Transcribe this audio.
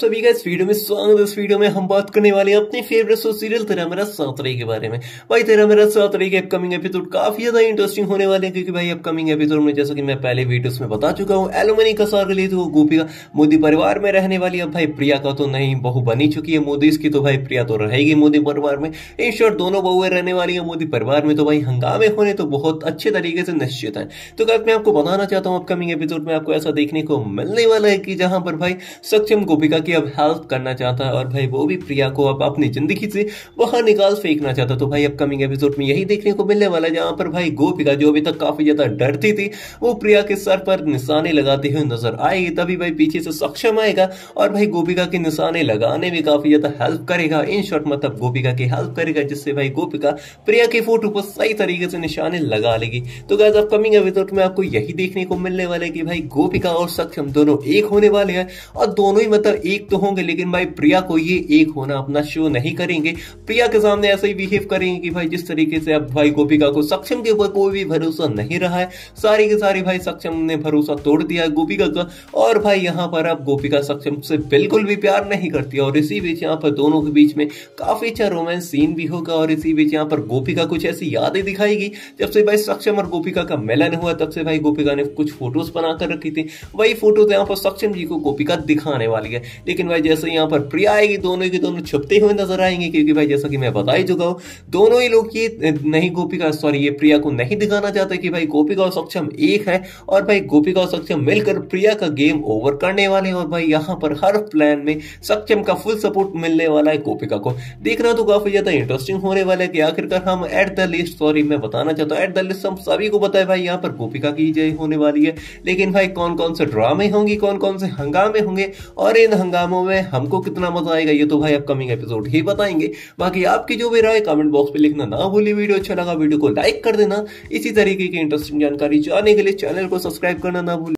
सभी का इस वीडियो में स्वागत है। इस वीडियो में हम बात करने वाले हैं अपनी फेवरेट शो सीरियल तेरा मेरा सातरे के बारे में। भाई तेरा मेरा सातरे के अपकमिंग एपिसोड काफी ज्यादा इंटरेस्टिंग होने वाले हैं, क्योंकि भाई अपकमिंग एपिसोड में जैसा कि मैं पहले वीडियोस में बता चुका हूँ, एलुमनी का सार रिलीज हो, गोपिका मोदी परिवार में रहने वाली। अब भाई प्रिया का तो नहीं बहू बनी चुकी है मोदी इसकी, तो भाई प्रिया तो रहेगी मोदी परिवार में। इन शॉर्ट दोनों बहुएं रहने वाली है मोदी परिवार में, तो भाई हंगामे होने तो बहुत अच्छे तरीके से निश्चित है। तो गाइस मैं आपको बताना चाहता हूँ अपकमिंग एपिसोड में आपको ऐसा देखने को मिलने वाला है कि जहां पर भाई सक्षम गोपिका की अब हेल्प करना चाहता है और भाई वो भी प्रिया को अब अपनी जिंदगी से बाहर निकाल फेंकना चाहता। तो भाई अपकमिंग एपिसोड में यही देखने को मिलने वाला है, जहां पर भाई गोपिका जो अभी तक काफी ज्यादा डरती थी वो प्रिया के सर पर निशाने लगाते हुए नजर आएगी। तभी भाई पीछे से सक्षम आएगा और भाई गोपिका के निशाने लगाने में काफी ज्यादा हेल्प करेगा। इन शॉर्ट मतलब गोपिका की हेल्प करेगा, जिससे भाई गोपिका प्रिया के फोटो पर सही तरीके से निशाने लगा लेगी। तो गाइस अपकमिंग एपिसोड में आपको यही देखने को मिलने वाला है कि भाई गोपिका और सक्षम दोनों एक होने वाले हैं, और दोनों ही मतलब एक तो होंगे, लेकिन भाई प्रिया को ये एक होना अपना शो नहीं करेंगे। प्रिया के सामने ऐसे ही बिहेव करेंगे कि भाई जिस तरीके से अब भाई गोपिका को सक्षम के ऊपर कोई भी भरोसा नहीं रहा है, सारी के सारी भाई सक्षम ने भरोसा तोड़ दिया है गोपिका का, और भाई यहाँ पर अब गोपिका सक्षम से बिल्कुल भी प्यार नहीं करती। और इसी बीच यहाँ पर दोनों के बीच में काफी अच्छा रोमांस सीन भी होगा, और इसी बीच यहाँ पर गोपिका कुछ ऐसी यादें दिखाएगी। जब से भाई सक्षम और गोपिका का मिलन हुआ तब से भाई गोपिका ने कुछ फोटोज बनाकर रखी थी, वही फोटोज यहाँ पर सक्षम जी को गोपिका दिखाने वाली है। लेकिन भाई जैसे यहाँ पर प्रिया आएगी, दोनों के दोनों छुपते हुए नजर आएंगे, क्योंकि भाई जैसा कि मैं बता ही चुका हूँ दोनों ही लोग ये नहीं गोपिका सॉरी ये प्रिया को नहीं दिखाना चाहते कि भाई गोपिका और सक्षम एक है, और भाई गोपिका और सक्षम मिलकर प्रिया का गेम ओवर करने वाले हैं। और भाई यहाँ पर हर प्लान में सक्षम का फुल सपोर्ट मिलने वाला है गोपिका को। देखना तो काफी ज्यादा इंटरेस्टिंग होने वाला है कि आखिरकार हम एट द लिस्ट सॉरी मैं बताना चाहता हूँ एट द लिस्ट हम सभी को पता है भाई यहाँ पर गोपिका की जय होने वाली है, लेकिन भाई कौन कौन से ड्रामे होंगी, कौन कौन से हंगामे होंगे, और इन हंगामों में हमको कितना मजा आएगा ये तो भाई अपकमिंग एपिसोड ही बताएंगे। बाकी आपकी जो भी राय कमेंट बॉक्स पे लिखना ना भूलिए। वीडियो अच्छा लगा वीडियो को लाइक कर देना। इसी तरीके की इंटरेस्टिंग जानकारी जानने के लिए चैनल को सब्सक्राइब करना ना भूलिए।